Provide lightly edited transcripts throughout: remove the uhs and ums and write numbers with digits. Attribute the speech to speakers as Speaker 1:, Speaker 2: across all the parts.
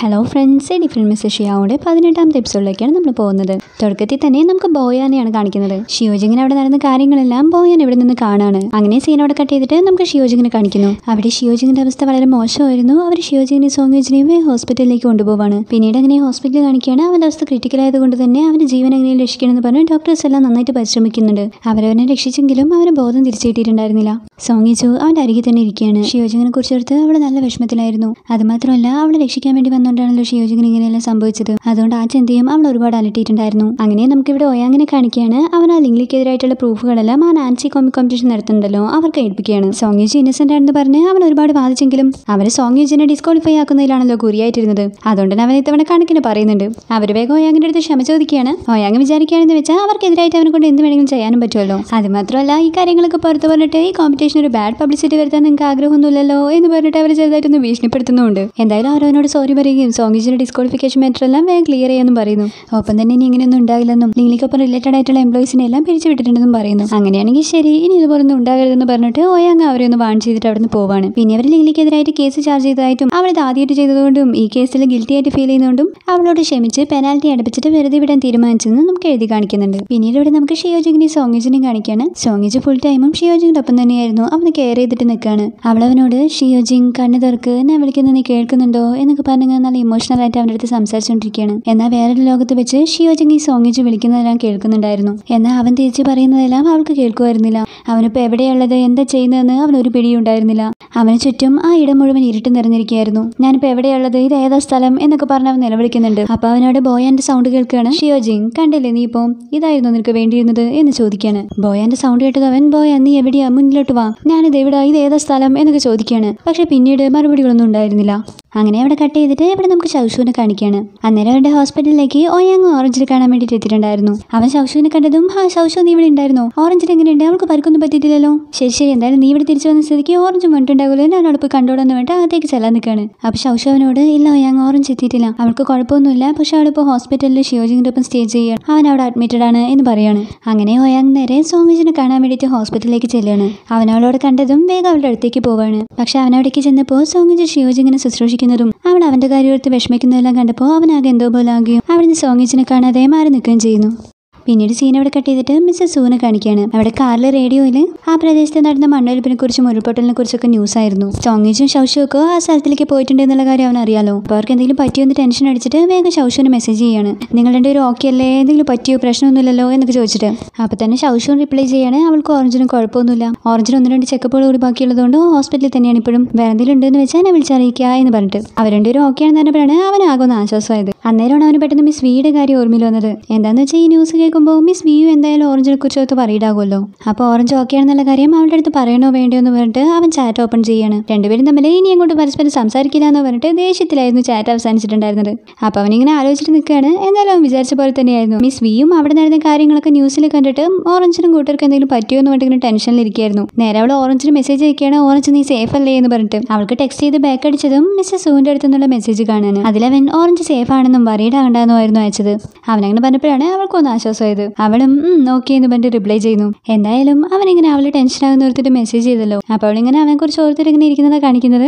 Speaker 1: Hello friends, different Mrs ഷിയാവുടെ 18ാമത്തെ എപ്പിസോഡിലേക്കാണ് നമ്മൾ പോകുന്നത്. തുടക്കത്തിൽ തന്നെ നമുക്ക് ബോയാനെയാണ് കാണിക്കുന്നത്. ഷിയോജിങ്ങിന് അവിടെ നടന്ന കാര്യങ്ങളെല്ലാം ബോയാൻ ഇവിടെ നിന്ന് കാണാണ്. അങ്ങനെ സീനോടെ കട്ട് ചെയ്തിട്ട് നമുക്ക് ഷിയോജിങ്ങിനെ കാണിക്കുന്നു. അവിടെ ഷിയോജിങ്ങിന്റെ അവസ്ഥ വളരെ മോശമായിരുന്നു. അവർ ഷിയോജിങ്ങിനെ സോങ്യുജിനെയും ഹോസ്പിറ്റലിലേക്ക് കൊണ്ടുപോവാണ്. പിന്നീട് അങ്ങനെ ഹോസ്പിറ്റലിൽ കാണിക്കുകയാണ്. അവന്റെ അവസ്ഥ ക്രിട്ടിക്കൽ ആയതുകൊണ്ട് തന്നെ അവന്റെ ജീവൻ എങ്ങനെയും രക്ഷിക്കണമെന്ന് പറഞ്ഞ് ഡോക്ടേഴ്സ് എല്ലാം നന്നായിട്ട് പരിശ്രമിക്കുന്നുണ്ട്. അവരവനെ രക്ഷിച്ചെങ്കിലും അവന് ബോധം തിരിച്ചു കിട്ടിയിട്ടുണ്ടായിരുന്നില്ല. സോങ്യുജു അവന്റെ അരികിൽ തന്നെ ഇരിക്കുകയാണ്. ഷിയോജിങ്ങിനെ കുറിച്ചെടുത്ത് അവൾ നല്ല വിഷമത്തിലായിരുന്നു. അതുമാത്രമല്ല, അവളെ രക്ഷിക്കാൻ വേണ്ടി വന്നുകൊണ്ടാണല്ലോ ഷിയോജിങ്ങിന് ഇങ്ങനെയെല്ലാം സംഭവിച്ചത്. അതുകൊണ്ട് ആ ചിന്തയും അവൾ ഒരുപാട് അലട്ടിയിട്ടുണ്ടായിരുന്നു. അങ്ങനെ നമുക്കിവിടെ ഒയാങ്ങിനെ കാണിക്കുകയാണ്. അവൻ ആ ലിംഗ്ലിക്കെതിരായിട്ടുള്ള പ്രൂഫുകളെല്ലാം ആ നാൻസി കോമിക് കോമ്പറ്റീഷൻ നടത്തുന്നുണ്ടല്ലോ അവർക്ക് ഏൽപ്പിക്കുകയാണ്. സോങ്യുജി ഇന്നസെന്റ് ആണെന്ന് പറഞ്ഞ് അവൻ ഒരുപാട് വാദിച്ചെങ്കിലും അവര് സോങ്യുജിനെ ഡിസ്ക്വാളിഫൈ ആക്കുന്നതിലാണല്ലോ ഗുരിയായിട്ടിരുന്നത്. അതുകൊണ്ട് അവൻ ഇത്തവണ കണക്കിന് പറയുന്നുണ്ട്. അവർ വേഗം ഒയാങ്ങിന്റെ അടുത്ത് ക്ഷമ ചോദിക്കുകയാണ്. ഒയാങ് വിചാരിക്കുകയാണെന്ന് വെച്ചാൽ അവർക്കെതിരായിട്ട് അവനെ കൊണ്ട് എന്ത് വേണമെങ്കിലും ചെയ്യാനും പറ്റുമല്ലോ. അത് മാത്രമല്ല, ഈ കാര്യങ്ങളൊക്കെ പുറത്ത് പറഞ്ഞിട്ട് ഈ കോമ്പറ്റീഷൻ ഒരു ബാഡ് പബ്ലിസിറ്റി വരുത്താൻ നിങ്ങൾക്ക് ആഗ്രഹമൊന്നുമില്ലല്ലോ എന്ന് പറഞ്ഞിട്ട് അവർ ചെറുതായിട്ടൊന്ന് ഭീഷണിപ്പെടുത്തുന്നുണ്ട്. എന്തായാലും അവരവനോട് സോറി പറയുകയും സോങ്യുജിന്റെ ഡിസ്ക്വാളിഫിക്കേഷൻ മാറ്റർ എല്ലാം വേഗം ക്ലിയർ ചെയ്യാനും പറയുന്നു. ഒപ്പം തന്നെ ഇനി ഇങ്ങനെയൊന്നും ഉണ്ടാകില്ലെന്നും ലിംഗ്ലിക്കൊപ്പം റിലേറ്റഡ് ആയിട്ടുള്ള എംപ്ലോയീസിനെ എല്ലാം പിരിച്ചു വിട്ടിട്ടുണ്ടെന്നും പറയുന്നു. അങ്ങനെയാണെങ്കിൽ ശരി, ഇനി ഇതുപോലൊന്നും ഉണ്ടാകരുതെന്ന് പറഞ്ഞിട്ട് ഒയാങ് അവരെ ഒന്ന് വാൺ ചെയ്തിട്ട് അവിടെ നിന്ന് പോവാണ്. പിന്നെ അവർ ലിംഗ്ലിക്കെതിരായിട്ട് കേസ് ചാർജ് ചെയ്തതായിട്ടും അവളത് ആദ്യമായിട്ട് ചെയ്തതുകൊണ്ടും ഈ കേസിൽ ഗിൽറ്റി ആയിട്ട് ഫീൽ ചെയ്യുന്നതുകൊണ്ടും അവളോട് ക്ഷമിച്ച് പെനാൽറ്റി അടപ്പിച്ചിട്ട് വെറുതെ വിടാൻ തീരുമാനിച്ചെന്ന് നമുക്ക് എഴുതി കാണിക്കുന്നുണ്ട്. പിന്നീട് ഇവിടെ നമുക്ക് ഷിയോജിങ്ങിനെയും സോങ്യുജിനെയും കാണിക്കാണ്. സോങ്യുജി ഫുൾ ടൈമും ഷിയോജിങ്ങിന്റെ ഒപ്പം തന്നെയായിരുന്നു. അവന് കെയർ ചെയ്തിട്ട് നിൽക്കുകയാണ്. അവളവനോട് ഷിയോജിങ് കണ്ണു തുറക്ക്, എന്നെ വിളിക്കുന്നത് നീ കേൾക്കുന്നുണ്ടോ എന്നൊക്കെ പറഞ്ഞ് നല്ല ഇമോഷണൽ ആയിട്ട് അവൻ്റെ അടുത്ത് സംസാരിച്ചുകൊണ്ടിരിക്കുകയാണ്. എന്നാൽ വേറൊരു ലോകത്ത് വെച്ച് ഷിയോജിങ് ഈ സോങ്യുജി വിളിക്കുന്നതെല്ലാം കേൾക്കുന്നുണ്ടായിരുന്നു. എന്നാൽ അവൻ തിരിച്ച് പറയുന്നതെല്ലാം അവൾക്ക് കേൾക്കുമായിരുന്നില്ല. അവനിപ്പോൾ എവിടെയുള്ളത്, എന്താ ചെയ്യുന്നതെന്ന് അവനൊരു പിടിയും ഉണ്ടായിരുന്നില്ല. അവന് ചുറ്റും ആ ഇടം മുഴുവൻ ഇരുട്ട് നിറഞ്ഞിരിക്കുകയായിരുന്നു. ഞാനിപ്പോൾ എവിടെയുള്ളത്, ഇത് ഏതാ സ്ഥലം എന്നൊക്കെ പറഞ്ഞ് അവൻ നിലവിളിക്കുന്നുണ്ട്. അപ്പോൾ അവനോട് ബോയാന്റെ സൗണ്ട് കേൾക്കുകയാണ്. ഷിയോജിങ് കണ്ടില്ലേ, നീ ഇപ്പോൾ ഇതായിരുന്നു നിനക്ക് വേണ്ടിയിരുന്നത് എന്ന് ചോദിക്കുകയാണ്. ബോയാന്റെ സൗണ്ട് കേട്ടത് അവൻ ബോയ നീ എവിടെയാ, മുന്നിലോട്ട് വാ, ഞാനിത് എവിടാ, ഇത് ഏതാ സ്ഥലം എന്നൊക്കെ ചോദിക്കുകയാണ്. പക്ഷെ പിന്നീട് മറുപടികളൊന്നും ഉണ്ടായിരുന്നില്ല. അങ്ങനെ അവിടെ കട്ട് ചെയ്തിട്ട് ഇവിടെ നമുക്ക് ശൗഷുവിനെ കാണിക്കുകയാണ്. അന്നേരം അവരുടെ ഹോസ്പിറ്റലിലേക്ക് ഒയാങ് ഓറഞ്ചിൽ കാണാൻ വേണ്ടിയിട്ട് എത്തിയിട്ടുണ്ടായിരുന്നു. അവൻ ശൗഷുവിനെ കണ്ടതും ശൗഷു നീ ഇവിടെ ഉണ്ടായിരുന്നോ, ഓറഞ്ചിൽ എങ്ങനെയുണ്ട്, അവൾക്ക് പരിക്കൊന്നും പറ്റിയിട്ടില്ലല്ലോ. ശരി എന്തായാലും നീ ഇവിടെ തിരിച്ചു വന്ന സ്ഥിതിക്ക് ഓറഞ്ച് വന്നിട്ടുണ്ടാകുമല്ലോ, ഞാൻ അവിടെ പോയി കണ്ടോളെന്ന് വേണ്ട അകത്തേക്ക് ചെല്ലാൻ നിൽക്കുകയാണ്. അപ്പോൾ ശൗഷു അവനോട് ഇല്ല ഒയാങ് ഓറഞ്ച് എത്തിയിട്ടില്ല, അവൾക്ക് കുഴപ്പമൊന്നുമില്ല, പക്ഷെ അവളിപ്പോൾ ഹോസ്പിറ്റലിൽ ഷിയോജിങ്ങിന്റെ ഒപ്പം സ്റ്റേ ചെയ്യുകയാണ്, അവൻ അവിടെ അഡ്മിറ്റഡ് ആണ് എന്ന് പറയാണ്. അങ്ങനെ ഒയാങ് നേരെ സോങ്യുജിനെ കാണാൻ വേണ്ടിയിട്ട് ഹോസ്പിറ്റലിലേക്ക് ചെല്ലുകയാണ്. അവൻ അവളോട് കണ്ടതും വേഗം അവളുടെ അടുത്തേക്ക് പോവാണ്. പക്ഷെ അവനവിടേക്ക് ചെന്നപ്പോൾ സോങ്യുജി ഷിയോജിങ്ങിനെ ശുശ്രൂഷിക്കുന്നതും അവൾ അവന്റെ കാര്യത്തിൽ വിഷമിക്കുന്നതെല്ലാം കണ്ടപ്പോൾ അവനാകെ എന്തോ പോലെ ആകുകയും അവിടുന്ന് സോങ്യുജിനെ കാണാതെ മാറി നിൽക്കുകയും ചെയ്യുന്നു. പിന്നീട് സീൻ അവിടെ കട്ട് ചെയ്തിട്ട് മിസ്സസ് സൂനെ കാണിക്കുകയാണ്. അവിടെ കാറിലെ റേഡിയോയിൽ ആ പ്രദേശത്ത് നടന്ന മണ്ണൊലിപ്പിനെ കുറിച്ചും ഉരുൾപൊട്ടലിനെ കുറിച്ചൊക്കെ ന്യൂസ് ആയിരുന്നു. സോങ്യുജും ശൗഷുവൊക്കെ ആ സ്ഥലത്തിലേക്ക് പോയിട്ടുണ്ട് എന്നുള്ള കാര്യം അവൻ അറിയാലോ. അപ്പോൾ അവർക്ക് എന്തെങ്കിലും പറ്റിയോന്ന് ടെൻഷൻ അടിച്ചിട്ട് വേഗം ശൗഷുവിന് മെസ്സേജ് ചെയ്യാണ്. നിങ്ങൾ രണ്ടുപേരും ഓക്കെ അല്ലേ, എന്തെങ്കിലും പറ്റിയോ, പ്രശ്നമൊന്നുമില്ലല്ലോ എന്നൊക്കെ ചോദിച്ചിട്ട്. അപ്പോൾ തന്നെ ശൗഷുവും റിപ്ലൈ ചെയ്യാണ് അവൾക്ക് ഓറഞ്ചിനും കുഴപ്പമൊന്നുമില്ല, ഓറഞ്ചിന് 1-2 ചെക്കപ്പുകൾ കൂടി ബാക്കിയുള്ളതുകൊണ്ട് ഹോസ്പിറ്റലിൽ തന്നെയാണ് ഇപ്പോഴും, വേറെ എന്തെങ്കിലും ഉണ്ടെന്ന് വെച്ചാൽ എന്നെ വിളിച്ചറിയിക്കുക എന്ന് പറഞ്ഞിട്ട്. അവർ രണ്ടുപേരും ഓക്കെ ആണെന്ന് പറഞ്ഞപ്പോഴാണ് അവനാകുന്ന ആശ്വാസമായത്. അന്നേരമാണ് അവന് പെട്ടെന്ന് മിസ് വിയുടെ കാര്യം ഓർമ്മയിൽ വന്നത്. എന്താണെന്ന് വെച്ചാൽ ഈ ന്യൂസ് കേൾക്കുമ്പോൾ മിസ് വിയു എന്തായാലും ഓറഞ്ചിനെ കുറിച്ചൊക്കെ പറയിടാകുമല്ലോ. അപ്പോൾ ഓറഞ്ച് ഓക്കെ ആണെന്നുള്ള കാര്യം അവളുടെ അടുത്ത് പറയണോ വേണ്ടയോ എന്ന് പറഞ്ഞിട്ട് അവൻ ചാറ്റ് ഓപ്പൺ ചെയ്യാണ്. രണ്ടുപേരും തമ്മിൽ ഇനി അങ്ങോട്ട് പരസ്പരം സംസാരിക്കില്ല എന്ന് പറഞ്ഞിട്ട് ദേഷ്യത്തിലായിരുന്നു ചാറ്റ് അവസാനിച്ചിട്ടുണ്ടായിരുന്നത്. അപ്പോൾ അവനിങ്ങനെ ആലോചിച്ചിട്ട് നിൽക്കുകയാണ്. എന്തായാലും അവൻ വിചാരിച്ച പോലെ തന്നെയായിരുന്നു. മിസ് വിയും അവിടെ നടന്ന കാര്യങ്ങളൊക്കെ ന്യൂസിൽ കണ്ടിട്ട് ഓറഞ്ചിനും കൂട്ടർക്ക് എന്തെങ്കിലും പറ്റിയോ എന്ന് പറഞ്ഞിട്ട് ഇങ്ങനെ ടെൻഷനിലിരിക്കുകയായിരുന്നു. നേരെ അവൾ ഓറഞ്ചിന് മെസ്സേജ് അയക്കുകയാണ്, ഓറഞ്ച് നീ സേഫ് അല്ലേ എന്ന് പറഞ്ഞിട്ട്. അവൾക്ക് ടെക്സ്റ്റ് ചെയ്ത് ബാക്ക് അടിച്ചതും മിസ്സസ് സൂവിന്റെ അടുത്ത് നിന്നുള്ള മെസ്സേജ് കാണാൻ. അതിലവൻ ഓറഞ്ച് സേഫ് ആണെന്നും വറീഡ് ആകണ്ടെന്നും ആയിരുന്നു അയച്ചത്. അവനങ്ങനെ പറഞ്ഞപ്പോഴാണ് അവൾക്കൊന്ന് ആശ്വാസമായത്. അവളും ഓക്കെ എന്ന് പറഞ്ഞിട്ട് റിപ്ലൈ ചെയ്യുന്നു. എന്തായാലും അവനിങ്ങനെ അവള് ടെൻഷനാകുന്ന ഓർത്തിട്ട് മെസ്സേജ് ചെയ്തല്ലോ. അപ്പോൾ അവളിങ്ങനെ അവനെ കുറിച്ച് ഓർത്തിട്ട് ഇങ്ങനെ ഇരിക്കുന്നതാണ് കാണിക്കുന്നത്.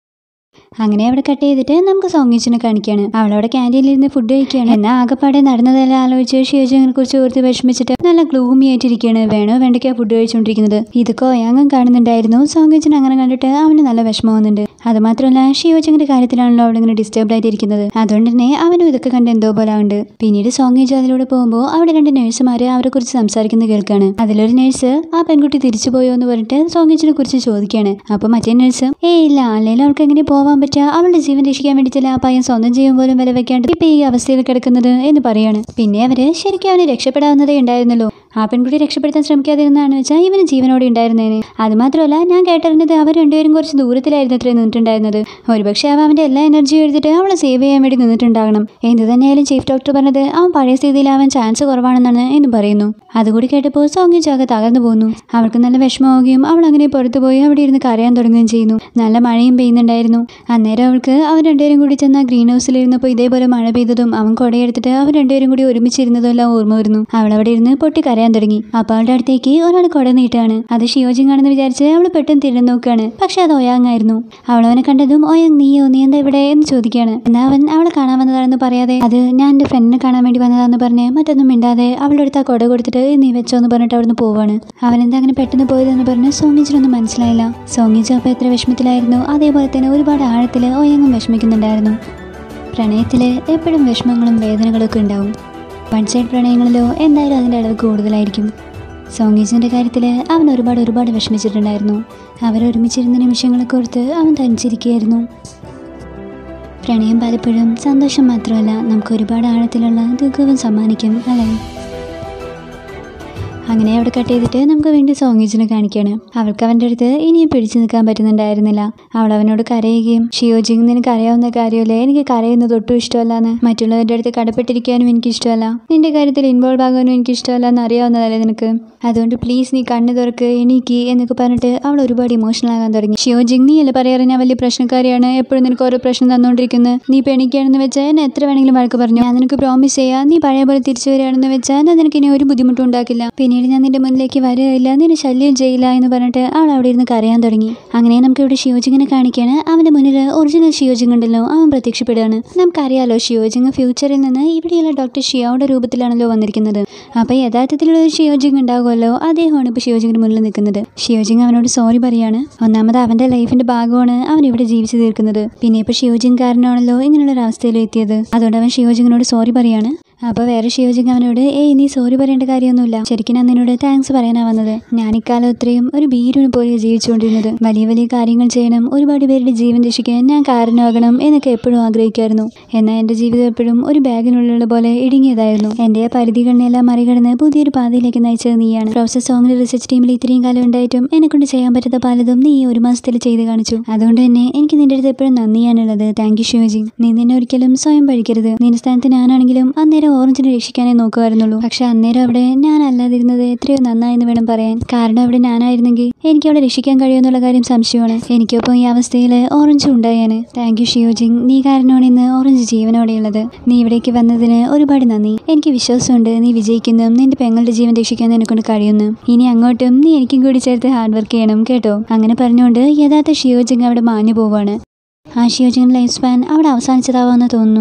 Speaker 1: അങ്ങനെ അവിടെ കട്ട് ചെയ്തിട്ട് നമുക്ക് സോങ്യുജിനെ കാണിക്കുകയാണ്. അവളവിടെ ക്യാൻറ്റീനിൽ ഇരുന്ന് ഫുഡ് കഴിക്കുകയാണ്. എന്നാൽ ആകെപ്പാടെ നടന്നതെല്ലാം ആലോചിച്ച് ഷിയോജിങ്ങിനെ കുറിച്ച് ഓർത്ത് വിഷമിച്ചിട്ട് നല്ല ഗ്ലൂമി ആയിട്ടിരിക്കുകയാണ്. വേണോ വേണ്ടയ്ക്കാ ഫുഡ് കഴിച്ചുകൊണ്ടിരിക്കുന്നത്. ഇതൊക്കെ ഒയാങ്ങും കാണുന്നുണ്ടായിരുന്നു. സോങ്യുജിനെ അങ്ങനെ കണ്ടിട്ട് അവന് നല്ല വിഷമം വന്നിട്ടുണ്ട്. അതുമാത്രമല്ല ഷിയോജിങ്ങിന്റെ കാര്യത്തിലാണല്ലോ അവളിങ്ങനെ ഡിസ്റ്റർബ്ഡ് ആയിട്ടിരിക്കുന്നത്. അതുകൊണ്ട് തന്നെ അവനും ഇതൊക്കെ കണ്ട് എന്തോ പോലെ ആവുന്നുണ്ട്. പിന്നീട് സോങ്യുജി അതിലൂടെ പോകുമ്പോൾ അവിടെ 2 നഴ്സുമാർ അവരെ കുറിച്ച് സംസാരിക്കുന്നത് കേൾക്കുകയാണ്. അതിലൊരു നഴ്സ് ആ പെൺകുട്ടി തിരിച്ചു പോയോ എന്ന് പറഞ്ഞിട്ട് സോങ്യുജിനെ കുറിച്ച് ചോദിക്കുകയാണ്. അപ്പോൾ മറ്റേ നഴ്സ് ഇല്ല, അല്ലെങ്കിൽ അവൾക്ക് എങ്ങനെ പോവാൻ പറ്റുക, അവളുടെ ജീവൻ രക്ഷിക്കാൻ വേണ്ടിയിട്ടല്ല ആ പയ്യൻ സ്വന്തം ജീവൻ പോലും വില വെക്കാണ്ട് ഇപ്പൊ ഈ അവസ്ഥയിൽ കിടക്കുന്നത് എന്ന് പറയാണ്. പിന്നെ അവര് ശരിക്കും അവന് രക്ഷപ്പെടാവുന്നതേ ഉണ്ടായിരുന്നല്ലോ. ആ പെൺകുട്ടി രക്ഷപ്പെടുത്താൻ ശ്രമിക്കാതിരുന്നാണ് വെച്ചാൽ ഇവന് ജീവനോടെ ഉണ്ടായിരുന്നേന്. അതുമാത്രമല്ല ഞാൻ കേട്ടറിഞ്ഞത് അവർ രണ്ടുപേരും കുറച്ച് ദൂരത്തിലായിരുന്നു അത്രയും നിന്നിട്ടുണ്ടായിരുന്നത്. ഒരുപക്ഷെ അവൻ അവന്റെ എല്ലാ എനർജിയും എടുത്തിട്ട് അവളെ സേവ് ചെയ്യാൻ വേണ്ടി നിന്നിട്ടുണ്ടാകണം. എന്ത് തന്നെയായാലും ചീഫ് ഡോക്ടർ പറഞ്ഞത് അവൻ പഴയ സ്ഥിതിയിലാവാൻ ചാൻസ് കുറവാണെന്നാണ് എന്ന് പറയുന്നു. അതുകൂടി കേട്ടപ്പോൾ സോങ്യുജി ആകെ തകർന്നു പോകുന്നു. അവൾക്ക് നല്ല വിഷമമാവുകയും അവൾ അങ്ങനെ പുറത്തു പോയി അവിടെ ഇരുന്ന് കരയാൻ തുടങ്ങുകയും ചെയ്യുന്നു. നല്ല മഴയും പെയ്യുന്നുണ്ടായിരുന്നു. അന്നേരം അവൾക്ക് അവർ രണ്ടുപേരും കൂടി ചെന്ന ഗ്രീൻ ഹൗസിലിരുന്നപ്പോൾ ഇതേപോലെ മഴ പെയ്തതും അവൻ കൊടയെടുത്തിട്ട് അവർ രണ്ടുപേരും കൂടി ഒരുമിച്ചിരുന്നതും എല്ലാം ഓർമ്മ വരുന്നു. അവൾ അവിടെ ഇരുന്ന് പൊട്ടി കരയാൻ തുടങ്ങി. അപ്പോൾ അവളുടെ അടുത്തേക്ക് ഒരാൾ കൊട നീട്ടാണ്. അത് ഷിയോജിങ് ആണെന്ന് വിചാരിച്ച് അവൾ പെട്ടെന്ന് തിരിഞ്ഞു നോക്കുകയാണ്. പക്ഷെ അത് ഒയാങ്ങായിരുന്നു. അവളവനെ കണ്ടതും ഒയാങ് നീ എന്താ ഇവിടെ എന്ന് ചോദിക്കുകയാണ്. എന്നാൽ അവൻ അവളെ കാണാൻ വന്നതാണെന്ന് പറയാതെ അത് ഞാൻ എൻ്റെ ഫ്രണ്ടിനെ കാണാൻ വേണ്ടി വന്നതാണെന്ന് പറഞ്ഞ് മറ്റൊന്നും മിണ്ടാതെ അവളുടെ അടുത്ത് ആ കൊട കൊടുത്തിട്ട് നീ വെച്ചോ എന്ന് പറഞ്ഞിട്ട് അവിടുന്ന് പോവാണ്. അവനെന്താ അങ്ങനെ പെട്ടെന്ന് പോയതെന്ന് പറഞ്ഞ് സോങ്ങിച്ചിനൊന്നും മനസ്സിലായില്ല. സോങ്ങിച്ച് അപ്പോൾ എത്ര വിഷമത്തിലായിരുന്നു അതേപോലെ തന്നെ ഒരുപാട് ആഴത്തിൽ ഒയങ്ങും വിഷമിക്കുന്നുണ്ടായിരുന്നു. പ്രണയത്തിൽ എപ്പോഴും വിഷമങ്ങളും വേദനകളൊക്കെ ഉണ്ടാവും. വൺ സൈഡ് പ്രണയങ്ങളിലോ എന്തായാലും അതിൻ്റെ അളവ് കൂടുതലായിരിക്കും. സോങ്ങീജിൻ്റെ കാര്യത്തിൽ അവൻ ഒരുപാട് വിഷമിച്ചിട്ടുണ്ടായിരുന്നു. അവരൊരുമിച്ചിരുന്ന നിമിഷങ്ങളൊക്കെ ഓർത്ത് അവൻ തനിച്ചിരിക്കുകയായിരുന്നു. പ്രണയം പലപ്പോഴും സന്തോഷം മാത്രമല്ല നമുക്ക് ഒരുപാട് ആഴത്തിലുള്ള ദുഃഖവും സമ്മാനിക്കും അല്ലേ. അങ്ങനെ അവിടെ കട്ട് ചെയ്തിട്ട് നമുക്ക് വേണ്ടി സോങ്ങീജിനെ കാണിക്കുകയാണ്. അവൾക്ക് അവൻ്റെ അടുത്ത് ഇനിയും പിടിച്ചു നിൽക്കാൻ പറ്റുന്നുണ്ടായിരുന്നില്ല. അവൾ അവനോട് കരയുകയും ഷിയോജിങ് നിനക്ക് അറിയാവുന്ന കാര്യമല്ലേ, എനിക്ക് കരയുന്നത് ഒട്ടും ഇഷ്ടമല്ലാന്ന്, മറ്റുള്ളവരുടെ അടുത്ത് കടപ്പെട്ടിരിക്കാനും എനിക്കിഷ്ടമല്ല, നിന്റെ കാര്യത്തിൽ ഇൻവോൾവ് ആകാനും എനിക്കിഷ്ടമല്ല എന്ന് അറിയാവുന്നതല്ലേ നിനക്ക്, അതുകൊണ്ട് പ്ലീസ് നീ കണ്ണു തുറക്ക് എനിക്ക് എന്നൊക്കെ പറഞ്ഞിട്ട് അവൾ ഒരുപാട് ഇമോഷണൽ ആകാൻ തുടങ്ങി. ഷിയോജിങ് നീ അല്ലേ പറയാറ് ഞാൻ വലിയ പ്രശ്നക്കാരിയാണ്, എപ്പോഴും നിനക്ക് ഓരോ പ്രശ്നം തന്നുകൊണ്ടിരിക്കുന്നത്, നീ പെണിക്കാണെന്ന് വെച്ചാൽ എന്നെ എത്ര വേണമെങ്കിലും വഴക്ക് പറഞ്ഞു, ഞാൻ നിനക്ക് പ്രോമിസ് ചെയ്യാം നീ പഴയ പോലെ തിരിച്ചു വരികയാണെന്ന് വെച്ചാൽ ഞാൻ നിനക്ക് ഇനി ഒരു ബുദ്ധിമുട്ടും ഉണ്ടാക്കില്ല, പിന്നീട് ഞാൻ നിന്റെ മുന്നിലേക്ക് വരികയില്ല, നിന്നെ ശല്യം ചെയ്യില്ല എന്ന് പറഞ്ഞിട്ട് അവൾ അവിടെ ഇരുന്ന് കരയാൻ തുടങ്ങി. അങ്ങനെ നമുക്ക് ഇവിടെ ഷിയോജിങ്ങിനെ കാണിക്കുകയാണ്. അവന്റെ മുന്നിൽ ഒറിജിനൽ ഷിയോജിങ് ഉണ്ടല്ലോ അവൻ പ്രത്യക്ഷപ്പെടുകയാണ്. നമുക്കറിയാലോ ഷിയോജിങ് ഫ്യൂച്ചറിൽ നിന്ന് ഇവിടെയുള്ള ഡോക്ടർ ഷിയോയുടെ രൂപത്തിലാണല്ലോ വന്നിരിക്കുന്നത്. അപ്പോൾ യഥാർത്ഥത്തിലുള്ള ഒരു ഷിയോജിങ് ഉണ്ടാകുമല്ലോ അദ്ദേഹമാണ് ഇപ്പോൾ ഷിയോജിങ്ങിന് മുന്നിൽ നിൽക്കുന്നത്. ഷിയോജിങ് അവനോട് സോറി പറയാണ്. ഒന്നാമത് അവന്റെ ലൈഫിന്റെ ഭാഗമാണ് അവൻ ഇവിടെ ജീവിച്ചു തീർക്കുന്നത്. പിന്നെ ഇപ്പോൾ ഷിയോജിങ് കാരനാണല്ലോ ഇങ്ങനെയുള്ള ഒരു അവസ്ഥയിൽ എത്തിയത്. അതുകൊണ്ട് അവൻ ഷിയോജിങ്ങിനോട് സോറി പറയാണ്. അപ്പോൾ വേറെ ഷിയോജിങ് അവനോട് നീ സോറി പറയേണ്ട കാര്യമൊന്നുമില്ല, ശരിക്കും ഞാൻ നിന്നോട് താങ്ക്സ് പറയാനാ വന്നത്. ഞാൻ ഇക്കാലം ഇത്രയും ഒരു ഭീരുവിനെ പോലെ ജീവിച്ചുകൊണ്ടിരുന്നത്, വലിയ കാര്യങ്ങൾ ചെയ്യണം, ഒരുപാട് പേരുടെ ജീവൻ രക്ഷിക്കാൻ ഞാൻ കാരണമാകണം എന്നൊക്കെ എപ്പോഴും ആഗ്രഹിക്കുമായിരുന്നു. എന്നാൽ എൻ്റെ ജീവിതം എപ്പോഴും ഒരു ബാഗിനുള്ള പോലെ ഇടുങ്ങിയതായിരുന്നു. എൻ്റെ പരിധികളെല്ലാം മറികടന്ന് പുതിയൊരു പാതയിലേക്ക് നയിച്ചത് നീയാണ്. പ്രൊഫസർ സോങ്ങിന്റെ റിസർച്ച് ടീമിൽ ഇത്രയും കാലം ഉണ്ടായിട്ടും എന്നെക്കൊണ്ട് ചെയ്യാൻ പറ്റാത്ത പലതും നീ ഒരു മാസത്തിൽ ചെയ്ത് കാണിച്ചു. അതുകൊണ്ട് തന്നെ എനിക്ക് നിന്റെ അടുത്ത് എപ്പോഴും നന്ദിയാണുള്ളത്. Thank you ഷിയോജിങ്. നീ നിന്നെ ഒരിക്കലും സ്വയം പഴിക്കരുത്. നിന്റെ സ്ഥാനത്ത് ഞാനാണെങ്കിലും അന്നേരം ഓറഞ്ചിനെ രക്ഷിക്കാനേ നോക്കുമായിരുന്നുള്ളൂ. പക്ഷെ അന്നേരം അവിടെ ഞാൻ അല്ലാതിരുന്നത് എത്രയോ നന്നായെന്ന് വേണം പറയാൻ. കാരണം അവിടെ ഞാനായിരുന്നെങ്കിൽ എനിക്ക് അവിടെ രക്ഷിക്കാൻ കഴിയുമെന്നുള്ള കാര്യം സംശയമാണ്. എനിക്കൊപ്പം ഈ അവസ്ഥയിൽ ഓറഞ്ചും ഉണ്ടായാണ്. Thank you ഷിയോജിങ്. നീ കാരണമാണ് ഇന്ന് ഓറഞ്ച് ജീവനോടെയുള്ളത്. നീ ഇവിടേക്ക് വന്നതിന് ഒരുപാട് നന്ദി. എനിക്ക് വിശ്വാസമുണ്ട് നീ വിജയിക്കുന്നു, നിന്റെ പെങ്ങളുടെ ജീവൻ രക്ഷിക്കാൻ എന്നെക്കൊണ്ട് കഴിയുന്നു. ഇനി അങ്ങോട്ടും നീ എനിക്കും കൂടി ചേർത്ത് ഹാർഡ് വർക്ക് ചെയ്യണം കേട്ടോ. അങ്ങനെ പറഞ്ഞുകൊണ്ട് യഥാർത്ഥ ഷിയോജിങ് അവിടെ മാഞ്ഞു പോവാണ്. ആ ഷിയോജിങ് ലൈഫ് സ്പാൻ അവിടെ അവസാനിച്ചതാവാമെന്ന് തോന്നുന്നു.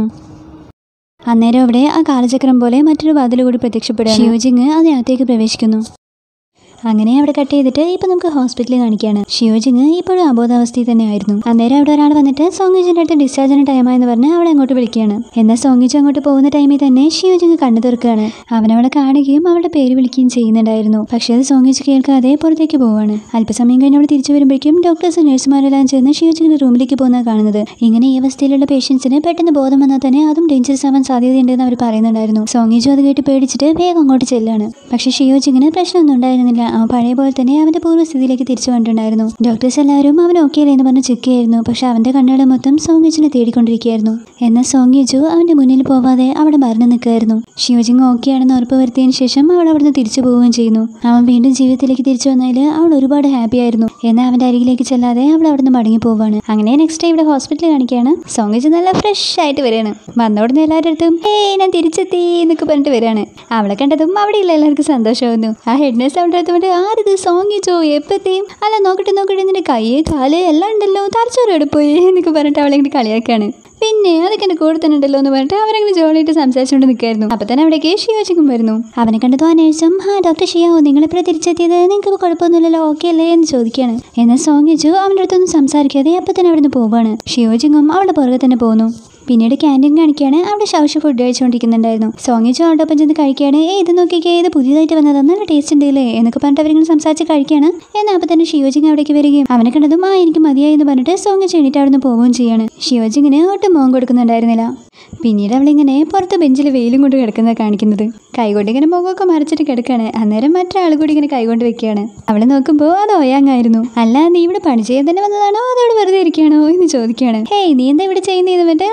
Speaker 1: അന്നേരം അവിടെ ആ കാലചക്രം പോലെ മറ്റൊരു വാതിൽ കൂടി പ്രത്യക്ഷപ്പെടുക. ഷിയോജിങ് അതിനകത്തേക്ക് പ്രവേശിക്കുന്നു. അങ്ങനെ അവിടെ കട്ട് ചെയ്തിട്ട് ഇപ്പം നമുക്ക് ഹോസ്പിറ്റലിൽ കാണിക്കുകയാണ്. ഷിയോജിങ് ഇപ്പോഴും അബോധാവസ്ഥയിൽ തന്നെയായിരുന്നു. അന്നേരം അവിടെ ഒരാൾ വന്നിട്ട് സോങ്ങിജിൻ്റെ അടുത്ത് ഡിസ്ചാർജിന് ടൈമായെന്ന് പറഞ്ഞ് അവളെ അങ്ങോട്ട് വിളിക്കുകയാണ്. എന്നാൽ സോങ്ങിജി അങ്ങോട്ട് പോകുന്ന ടൈമിൽ തന്നെ ഷിയോജിങ് കണ്ണു തുറക്കുകയാണ്. അവനവളെ കാണുകയും അവളുടെ പേര് വിളിക്കുകയും ചെയ്യുന്നുണ്ടായിരുന്നു. പക്ഷേ അത് സോങ്ങിജി കേൾക്കാതെ പുറത്തേക്ക് പോവാണ്. അല്പസമയം കഴിഞ്ഞ് അവൾ തിരിച്ചു വരുമ്പോഴേക്കും ഡോക്ടേഴ്സും നഴ്സുമാരെല്ലാം ചേർന്ന് ഷിയോജിങ്ങിന്റെ റൂമിലേക്ക് പോകുന്നത് കാണുന്നത്. ഇങ്ങനെ ഈ അവസ്ഥയിലുള്ള പേഷ്യൻസിന് പെട്ടെന്ന് ബോധം വന്നാൽ തന്നെ അതും ഡേഞ്ചറസ് ആവാൻ സാധ്യതയുണ്ടെന്ന് അവർ പറയുന്നുണ്ടായിരുന്നു. സോങ്ങിജി അത് കേട്ട് പേടിച്ചിട്ട് വേഗം അങ്ങോട്ട് ചെല്ലാണ്. പക്ഷേ ഷിയോജിങ്ങിന് പ്രശ്നമൊന്നും ഉണ്ടായിരുന്നില്ല. അവൻ പഴയ പോലെ തന്നെ അവന്റെ പൂർവ്വസ്ഥിതിയിലേക്ക് തിരിച്ചു വന്നിട്ടുണ്ടായിരുന്നു. ഡോക്ടേഴ്സ് എല്ലാവരും അവൻ ഓക്കെ അല്ലേ എന്ന് പറഞ്ഞ് ചെക്ക് ചെയ്യായിരുന്നു. പക്ഷെ അവന്റെ കണ്ണുകൾ മൊത്തം സോങ്ങിജിനെ തേടിക്കൊണ്ടിരിക്കുകയായിരുന്നു. എന്നാൽ സോങ്ങിജു അവന്റെ മുന്നിൽ പോവാതെ അവിടെ മറന്നു നിൽക്കുകയായിരുന്നു. ഷിയോജിങ് ഓക്കെ ആണെന്ന് ഉറപ്പ് വരുത്തിയതിനു ശേഷം അവൾ അവിടുന്ന് തിരിച്ചു പോവുകയും ചെയ്യുന്നു. അവൻ വീണ്ടും ജീവിതത്തിലേക്ക് തിരിച്ചു വന്നതിൽ അവൾ ഒരുപാട് ഹാപ്പി ആയിരുന്നു. എന്നാൽ അവന്റെ അരികിലേക്ക് ചെല്ലാതെ അവൾ അവിടുന്ന് മടങ്ങി പോവാണ്. അങ്ങനെ നെക്സ്റ്റ് ടൈം ഇവിടെ ഹോസ്പിറ്റലിൽ കാണിക്കുകയാണ്. സോങ്ങിജു നല്ല ഫ്രഷ് ആയിട്ട് വരികയാണ്. വന്നോടുന്ന് എല്ലാവരുടെ അടുത്തും ഞാൻ തിരിച്ചെത്തി എന്നൊക്കെ പറഞ്ഞിട്ട് വരികയാണ്. അവളെ കണ്ടതും അവിടെയുള്ള എല്ലാവർക്കും സന്തോഷമായിരുന്നു. ആ ഹെഡ് നഴ്സ് അവളുടെ അടുത്ത് കൊണ്ട് ആരിത് സോങ്ങിജോ എപ്പത്തെയും അല്ല നോക്കട്ടെ നിന്റെ കയ്യേ കാല് എല്ലാം ഉണ്ടല്ലോ, തലച്ചോറ് എടുപ്പോയി എന്നൊക്കെ പറഞ്ഞിട്ട് അവളെ ഇങ്ങനെ കളിയാക്കാണ്. പിന്നെ അതൊക്കെ എൻ്റെ കൂടെ തന്നെ ഉണ്ടല്ലോ എന്ന് പറഞ്ഞിട്ട് അവരങ്ങനെ ജോളിയായിട്ട് സംസാരിച്ചുകൊണ്ട് നിൽക്കായിരുന്നു. അപ്പം തന്നെ അവിടേക്ക് ഷിയോജിങ്ങും വരുന്നു. അവനെ കണ്ടതോ ആ നേഴ്സും ഡോക്ടർ ഷിയാവോ നിങ്ങളിപ്പോൾ തിരിച്ചെത്തിയത്, നിങ്ങൾക്ക് കുഴപ്പമൊന്നുമില്ലല്ലോ ഓക്കെ അല്ലേ എന്ന് ചോദിക്കുകയാണ്. എന്നാൽ സോങ്ങിജു അവൻ്റെ അടുത്തൊന്നും സംസാരിക്കാതെ അപ്പം തന്നെ അവിടെ നിന്ന് പോവുകയാണ്. ഷിയോജിങ്ങും അവളുടെ പുറകെ തന്നെ പോകുന്നു. പിന്നീട് ക്യാൻറ്റീൻ കാണിക്കുകയാണ്. അവിടെ ഷൗഷ് ഫുഡ് കഴിച്ചുകൊണ്ടിരിക്കുന്നുണ്ടായിരുന്നു. സോങ്ങിജു അവളുടെ ഒപ്പം ചെന്ന് കഴിക്കുകയാണ്. ഇത് നോക്കിക്കേ, ഇത് പുതിയതായിട്ട് വന്നതാണ്, നല്ല ടേസ്റ്റ് ഉണ്ട് അല്ലേ എന്നൊക്കെ പറഞ്ഞിട്ട് അവരിങ്ങനെ സംസാരിച്ച് കഴിക്കുകയാണ്. എന്നാൽ അപ്പം തന്നെ ഷിയോജിങ് അവിടേക്ക് വരികയും അവനെ കണ്ടതും എനിക്ക് മതിയായി എന്ന് പറഞ്ഞിട്ട് സോങ്ങിജു എണീറ്റ് അവിടെ നിന്ന് പോവുകയും ചെയ്യാണ്. ഷിയോജിങ്ങിന് ഒട്ടും മോൻ കൊടുക്കുന്നുണ്ടായിരുന്നില്ല. പിന്നീട് അവളിങ്ങനെ പുറത്ത് ബെഞ്ചിൽ വെയിലും കൊണ്ട് കിടക്കുന്നത് കാണിക്കുന്നത്. കൈകൊണ്ട് ഇങ്ങനെ മുഖമൊക്കെ മറച്ചിട്ട് കിടക്കുകയാണ്. അന്നേരം മറ്റൊരാൾ കൂടി ഇങ്ങനെ കൈകൊണ്ട് വെക്കുകയാണ്. അവളെ നോക്കുമ്പോൾ അത് ഒയാങ്ങായിരുന്നു. അല്ല നീ ഇവിടെ പണി ചെയ്യാൻ തന്നെ വന്നതാണോ അതോടെ വെറുതെ ഇരിക്കുകയാണോ എന്ന് ചോദിക്കുകയാണ്. നീ എന്താ ഇവിടെ ചെയ്യുന്നതെന്ന് പറഞ്ഞിട്ട് അവൾ വേഗം